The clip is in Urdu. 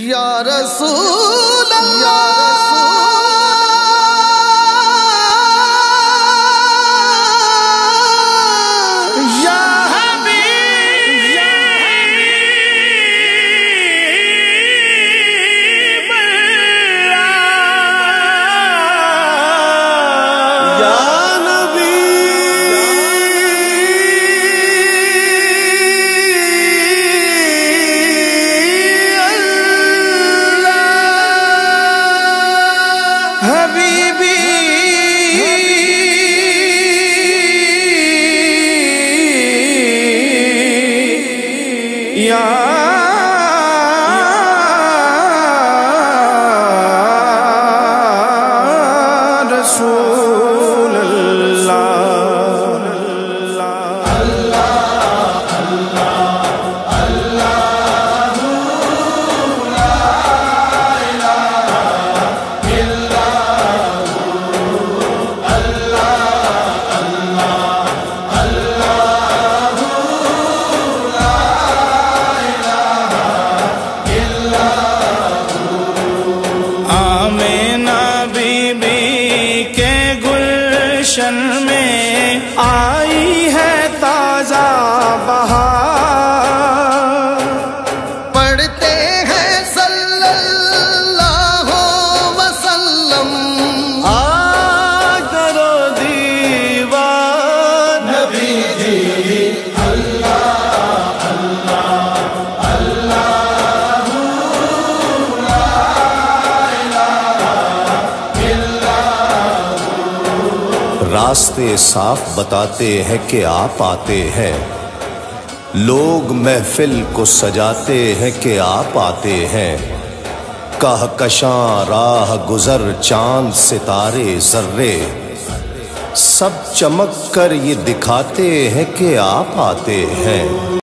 یا رسول اللہ رسول اللہ میں آئی ہے تازہ بہار، پڑھتے ہیں صلی اللہ وسلم آج درو دیوار نبی جی اللہ اللہ اللہ لا الہ الا راستے صاف بتاتے ہیں کہ آپ آتے ہیں، لوگ محفل کو سجاتے ہیں کہ آپ آتے ہیں، کہکشاں راہ گزر چاند ستارے ذرے سب چمک کر یہ دکھاتے ہیں کہ آپ آتے ہیں۔